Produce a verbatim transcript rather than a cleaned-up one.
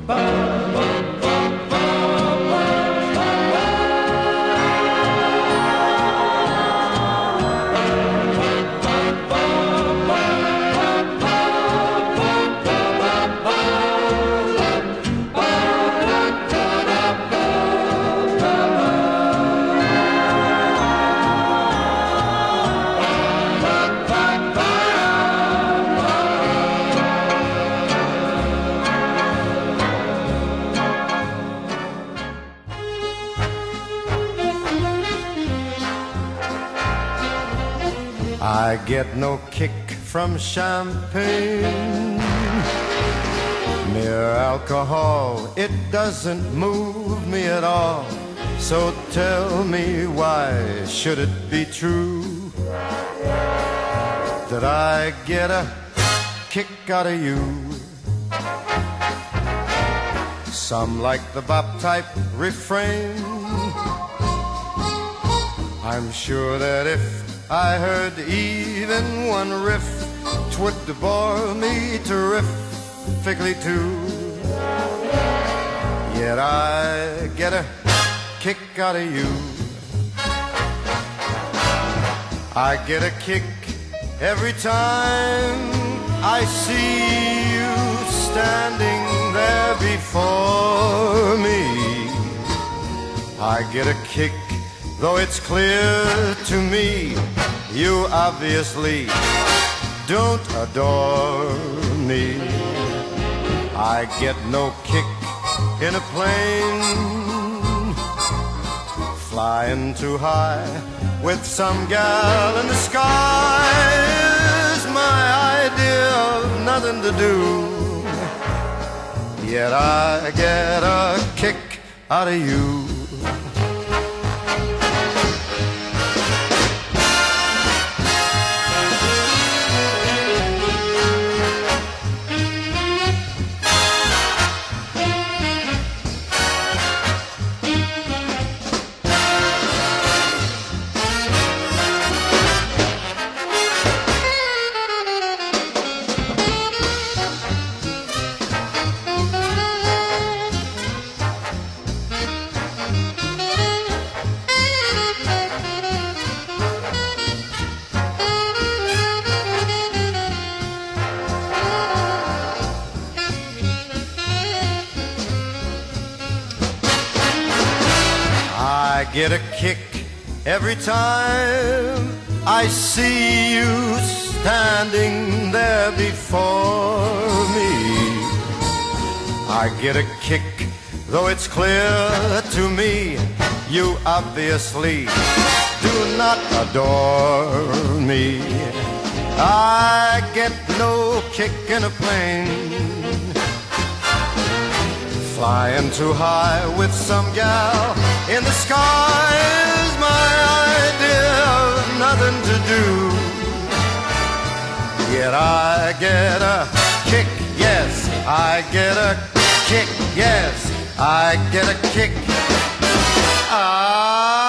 I get no kick from champagne. Mere alcohol, it doesn't move me at all. So tell me, why should it be true that I get a kick out of you? Some like the bop type refrain. I'm sure that if I heard even one riff, 'twould bore me terrifically too. Yet I get a kick out of you. I get a kick every time I see you standing there before me. I get a kick, though it's clear to me you obviously don't adore me. I get no kick in a plane, flying too high with some gal in the sky is my idea of nothing to do. Yet I get a kick out of you. I get a kick every time I see you standing there before me. I get a kick, though it's clear to me you obviously do not adore me. I get no kick in a plane, flying too high with some gal in the sky is my idea of nothing to do. Yet I get a kick, yes, I get a kick, yes, I get a kick. Ah.